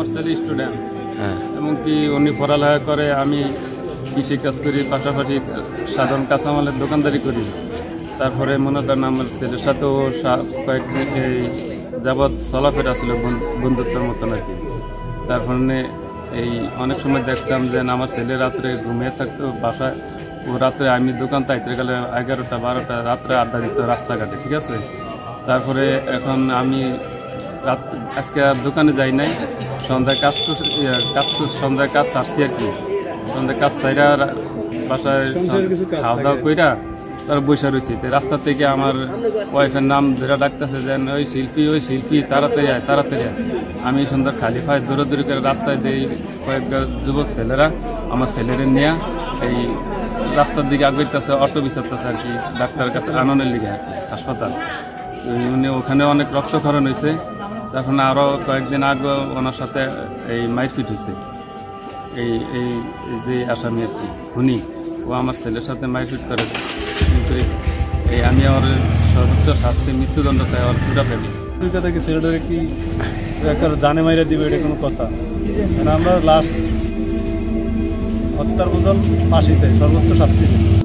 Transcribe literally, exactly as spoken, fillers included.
ছেলে স্টুডেন্ট, এমনকি উনি পড়ালেখা করে, আমি কৃষিকাজ করি, পাশাপাশি সাধারণ কাঁচামালের দোকানদারি করি। তারপরে মনে করেন আমার ছেলের সাথেও কয়েকদিন এই যাবৎ চলাফেরা ছিল বন্ধুত্বের মতন আর কি। তারপরে এই অনেক সময় দেখতাম যে আমার ছেলে রাত্রে ঘুমিয়ে থাকতো বাসায়, ও রাত্রে আমি দোকান তাইতে গেলে এগারোটা বারোটা রাত্রে আড্ডা দিত রাস্তাঘাটে, ঠিক আছে। তারপরে এখন আমি রাত আজকে আর দোকানে যাই নাই, সন্ধ্যায় কাজ কাজ সন্ধ্যায় কাজ ছাড়ছি আর কি। সন্ধ্যায় কাজ ছাইরা বাসায় খাওয়া দাওয়া কইরা তারা বসে রয়েছি। রাস্তা থেকে আমার ওয়াইফের নাম ধরে ডাকতেছে যেন ওই শিল্পী ওই শিল্পী তাড়াতাড়ি আয় তাড়াতাড়ি আয়। আমি সুন্দর খালি পায়ে দৌড়াদৌড়ি করে রাস্তায় দিই, কয়েকটা যুবক ছেলেরা আমার ছেলেরে নিয়ে এই রাস্তার দিকে আগাইতেছে, অটো বিচারতেছে আর কি, ডাক্তারের কাছে আননের লিগে আর কি হাসপাতাল। উনি ওখানে অনেক রক্তক্ষরণ হয়েছে। তখন আরও কয়েকদিন আগে ওনার সাথে এই মারপিট হয়েছে, এই এই যে আসামি আর কি খুনি, ও আমার ছেলের সাথে মারপিট করে। কিন্তু এই আমি আমার সর্বোচ্চ শাস্তি মৃত্যুদণ্ড চাই আমার পুরা ফ্যামিলি। দুই কথা কি ছেলেটারে কি একটা জানে মাইরা দিবে, এটা কোনো কথা? মানে আমরা লাস্ট হত্যার বদল ফাঁসি চাই, সর্বোচ্চ শাস্তি চাই।